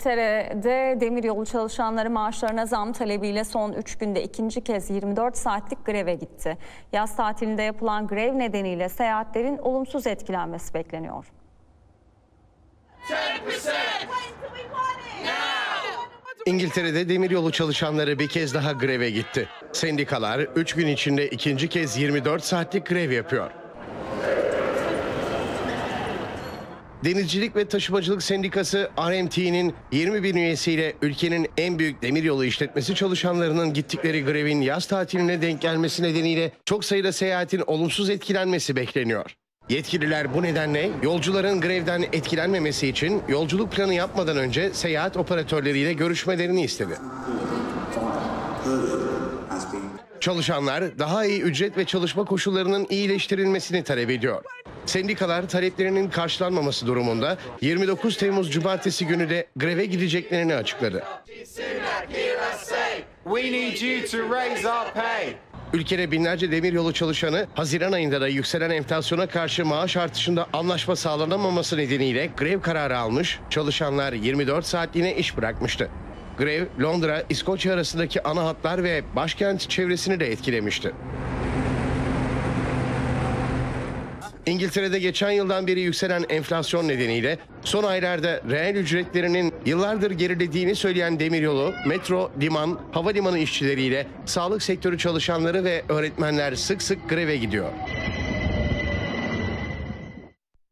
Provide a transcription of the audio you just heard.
İngiltere'de demiryolu çalışanları maaşlarına zam talebiyle son 3 günde ikinci kez 24 saatlik greve gitti. Yaz tatilinde yapılan grev nedeniyle seyahatlerin olumsuz etkilenmesi bekleniyor. İngiltere'de demiryolu çalışanları bir kez daha greve gitti. Sendikalar 3 gün içinde ikinci kez 24 saatlik grev yapıyor. Denizcilik ve Taşımacılık Sendikası RMT'nin 20 bin üyesiyle ülkenin en büyük demiryolu işletmesi çalışanlarının gittikleri grevin yaz tatiline denk gelmesi nedeniyle çok sayıda seyahatin olumsuz etkilenmesi bekleniyor. Yetkililer bu nedenle yolcuların grevden etkilenmemesi için yolculuk planı yapmadan önce seyahat operatörleriyle görüşmelerini istedi. Çalışanlar daha iyi ücret ve çalışma koşullarının iyileştirilmesini talep ediyor. Sendikalar taleplerinin karşılanmaması durumunda 29 Temmuz Cumartesi günü de greve gideceklerini açıkladı. Ülkede binlerce demiryolu çalışanı Haziran ayında da yükselen enflasyona karşı maaş artışında anlaşma sağlanamaması nedeniyle grev kararı almış, çalışanlar 24 saatliğine iş bırakmıştı. Grev, Londra, İskoçya arasındaki ana hatlar ve başkent çevresini de etkilemişti. İngiltere'de geçen yıldan beri yükselen enflasyon nedeniyle son aylarda reel ücretlerinin yıllardır gerilediğini söyleyen demiryolu, metro, liman, havalimanı işçileriyle sağlık sektörü çalışanları ve öğretmenler sık sık greve gidiyor.